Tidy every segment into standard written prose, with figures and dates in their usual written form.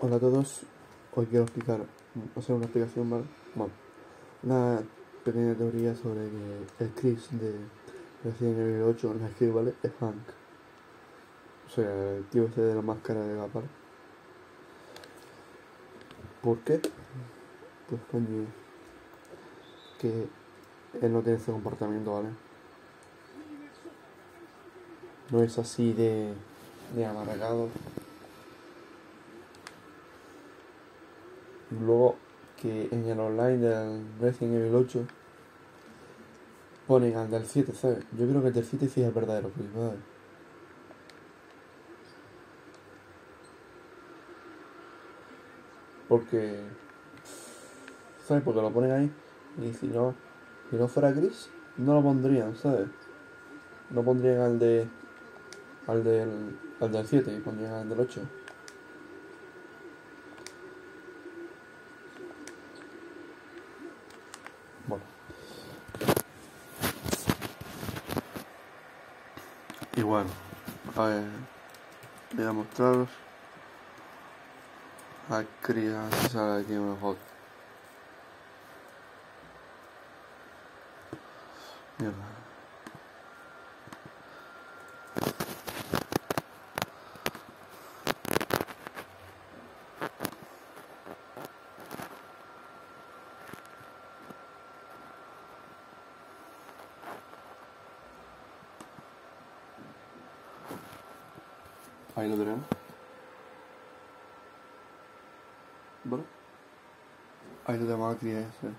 Hola a todos, hoy quiero hacer una explicación, ¿vale? Bueno, una pequeña teoría sobre que el Chris de Resident Evil 8 en la escribe, ¿vale? Es Hank. O sea, el tío ese de la máscara de Gapar. ¿Por qué? Pues coño, que él no tiene ese comportamiento, ¿vale? No es así de amargado. Luego, que en el online del Resident Evil 8 ponen al del 7, ¿sabes? Yo creo que el del 7 sí es el verdadero Chris, ¿vale? Porque, ¿sabes? Porque lo ponen ahí y si no fuera Chris, no lo pondrían, ¿sabes? No pondrían al del 7 y pondrían al del 8. Bueno, y bueno, a ver, voy a mostraros a Chris, si sale aquí mejor. Mierda. Ahí lo tenemos. ¿Vale? Ahí lo tenemos a Chris ese.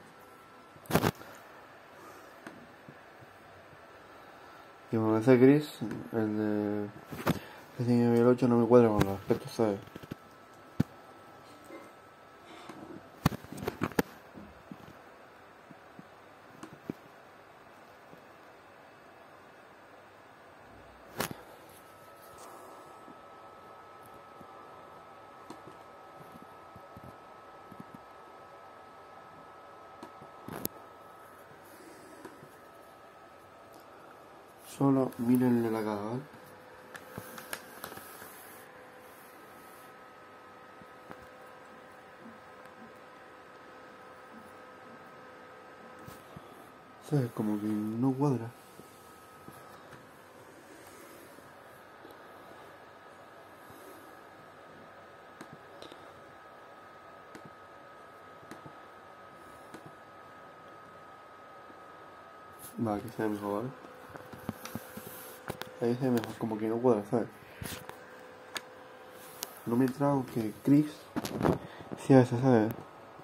Y bueno, ese Chris, el de Resident Evil 8 no me cuadra con los aspectos, ¿sabes? Solo mírenle la cara, ¿vale? ¿Sabes? Como que no cuadra. Va, que sea mejor, ¿vale? Ahí se ve mejor, como que no cuadra, ¿sabes? No me trago que Chris sí a veces, ¿sabes?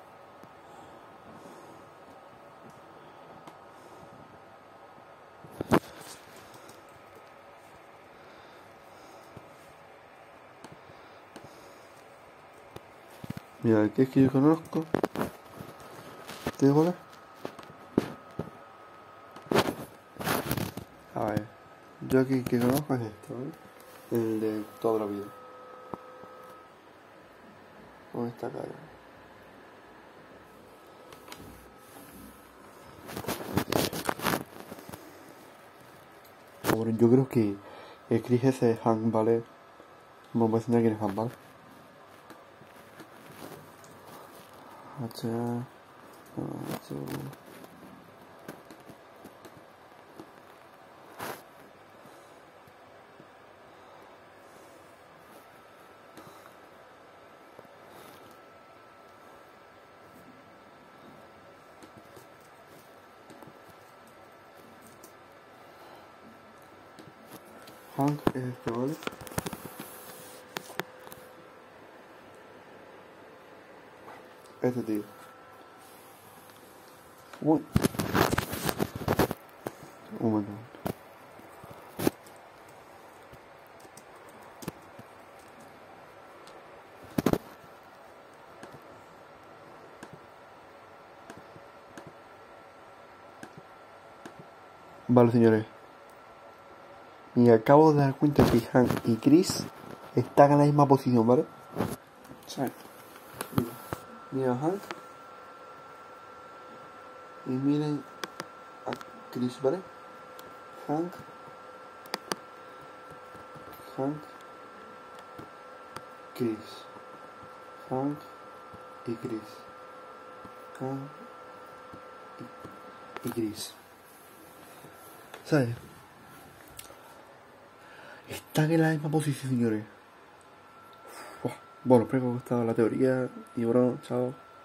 Mira, el que es que yo conozco. ¿Te digo la? A ver, yo aquí que conozco es esto, ¿vale? El de toda la vida. Con esta cara. Bueno, yo creo que el Chris ese es Hank, ¿vale? No voy a enseñar quién es Hank, ¿vale? H. Hank es este, ¿vale? Este tío. Uy. Un momento. Vale, señores. Y acabo de dar cuenta que Hank y Chris están en la misma posición, ¿vale? Sí. Mira a Hank. Y miren a Chris, ¿vale? Hank. Chris. Hank y Chris. Hank y Chris. ¿Sabes? Están en la misma posición, señores. Bueno, espero que os haya gustado la teoría y bueno, chao.